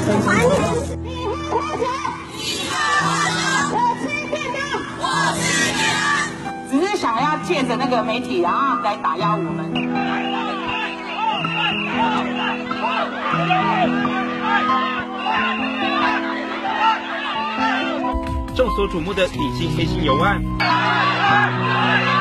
只是想要借着那个媒体，然后来打压我们。 众所瞩目的底薪黑心油案。